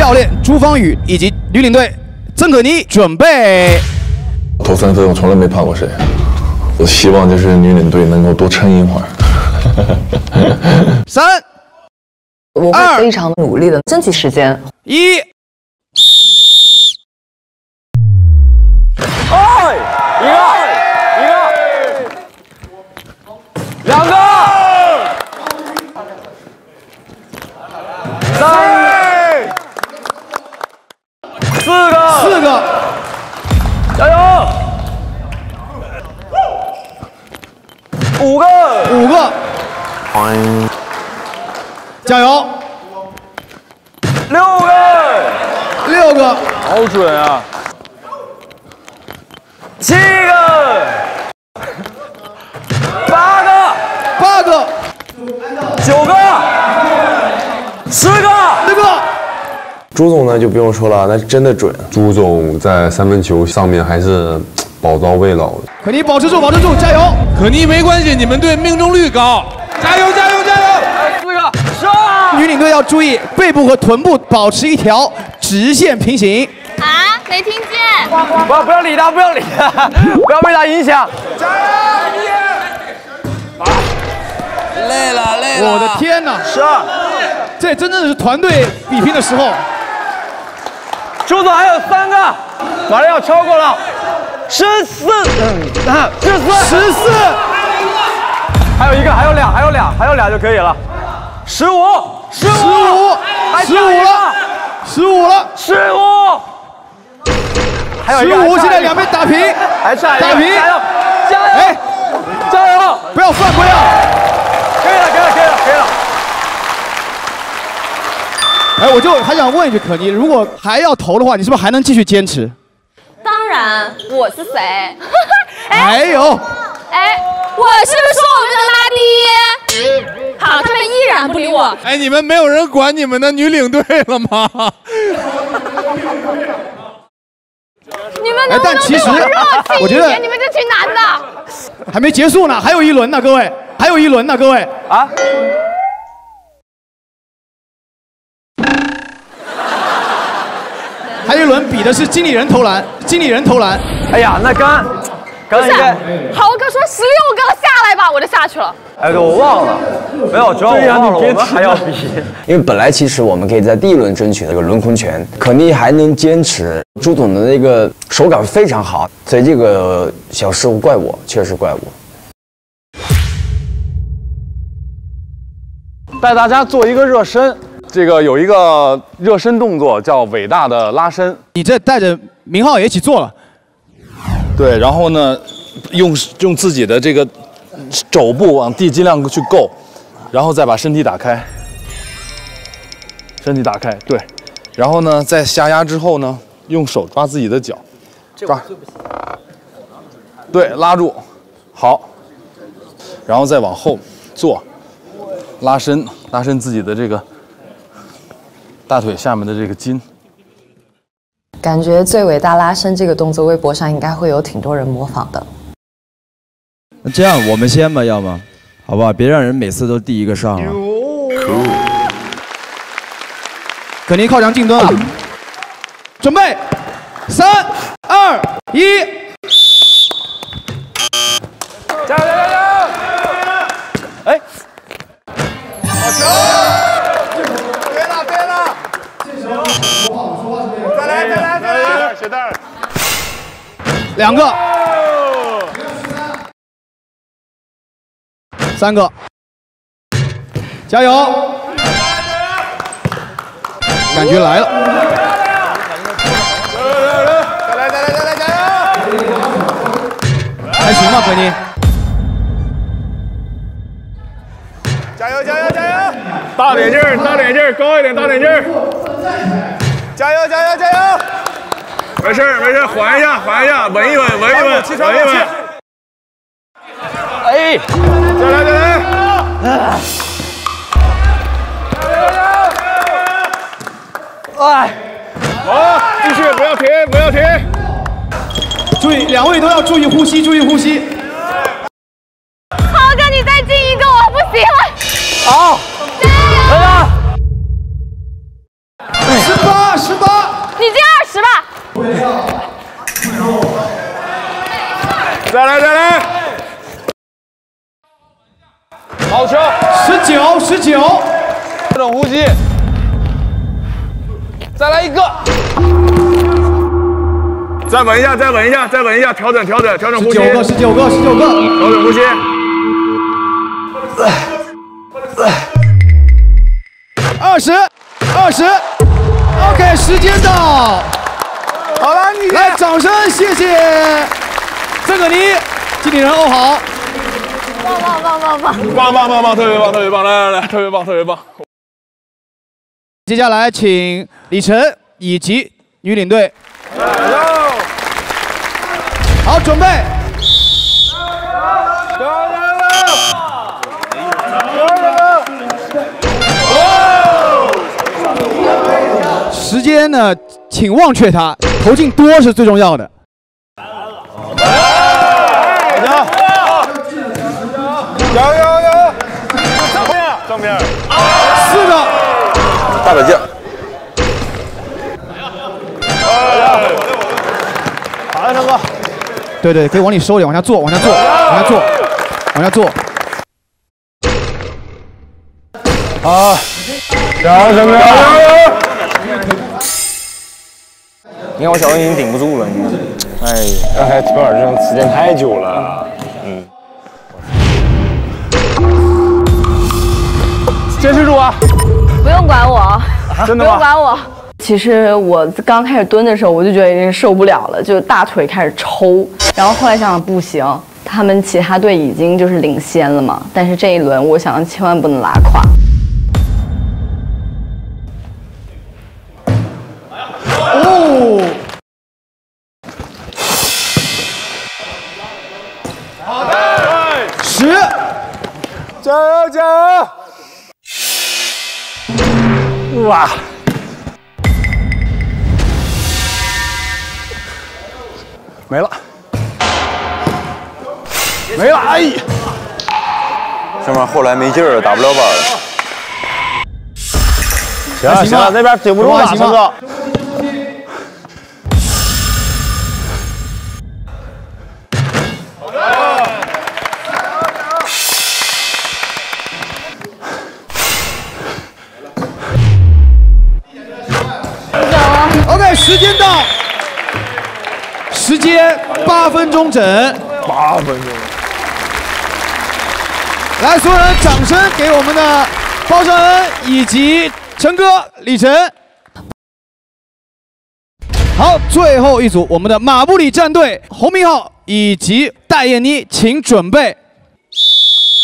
教练朱芳雨以及女领队曾可妮准备。 投3分我从来没怕过谁，我希望就是女领队能够多撑一会儿。 3、 我会非常努力的争取时间。 1。 哎，一个，两个，3、4个，加油！5个， 加油！6个， 好准啊！7个，8个，9个，10个 ，10个。 朱总呢就不用说了，那真的准。 朱总在3分球上面还是宝刀未老的。 可妮保持住，加油！ 可妮没关系，你们队命中率高，加油！ 4个，上！ 女领队要注意背部和臀部保持一条直线平行。 啊，没听见。 不要理他，不要被他影响。加油！ 累了。 我的天哪！ 是啊， 这真正是团队比拼的时候。 朱总还有3个，马上要超过了，14，还有1个，还有俩就可以了，15了，还有一个 ，15，现在两边打平， 还差一个， 打平， 加油， 不要犯规啊！ 可以了。 哎，我就还想问一句，可妮，如果还要投的话，你是不是还能继续坚持？ 当然，我是谁？ 还有， 我是不是说我们能拉第一？好，他们依然不理我。 哎，你们没有人管你们的女领队了吗？ 你们能不能对我热情一点？你们这群男的。 还没结束呢，还有一轮呢，各位，啊！还有一轮比的是经理人投篮。 哎呀，那刚应该， 豪哥说16个下来吧，我就下去了。 哎，我忘了，没有，主要我忘了，我们还要比。 因为本来其实我们可以在第1轮争取那个轮空权，可妮还能坚持，朱总的那个手感非常好，所以这个小失误怪我，确实怪我。 带大家做一个热身，这个有一个热身动作叫伟大的拉伸。 你这带着明浩也一起做了。 对，然后呢，用自己的这个肘部往地尽量去够，然后再把身体打开，对，然后呢，在下压之后呢，用手抓自己的脚，抓，对，拉住，好，然后再往后做，拉伸自己的这个大腿下面的这个筋。 感觉最伟大拉伸这个动作，微博上应该会有挺多人模仿的。 那这样我们先吧，要吗？好不好？别让人每次都第一个上了。 可妮靠墙进蹲了，准备，3、2、1， 加油！哎，好球！别了！再来！鞋带 2个，3个，加油！感觉来了， 再来，加油！ 还行吗，可妮？ 加油！大点劲儿，高一点，大点劲儿！加油！没事，缓一下，稳一稳。哎，再来！哎，好，继续，不要停。 注意，两位都要注意呼吸。 豪哥，你再进一个，我不行了。 好，加油！ 再来再来，好球 ！19， 这种呼吸，再来一个，再稳一下，再稳一下，再稳一下，调整呼吸。 19个， 调整呼吸。 20 ，OK， 时间到。 好了，你来掌声，谢谢曾可妮，经理人欧豪。 棒，特别棒，来，特别棒。 接下来请李晨以及女领队。好，准备。时间呢，请忘却它，投进多是最重要的。 加油！正面 4个， 大点劲。 好呀，成哥。 对，可以往里收一点，往下坐。 好，加油，成哥！ 你看我小文已经顶不住了，你看。哎，刚才推耳这时间太久了。 坚持住啊！ 不用管我， 真的吗？ 不用管我。其实我刚开始蹲的时候，我就觉得已经受不了了，就大腿开始抽。然后后来想想不行，他们其他队已经就是领先了嘛，但是这一轮我想千万不能拉胯。 哦。 好的。 10， 加油！哇！没了，哎！ 上面后来没劲儿了，打不了板了。 行了，那边顶不住了，成哥。 OK， 时间到，时间8分钟整。 8分钟。 来，所有人掌声给我们的包尚恩以及陈哥、李晨。好，最后一组，我们的马布里战队洪明浩以及戴燕妮，请准备。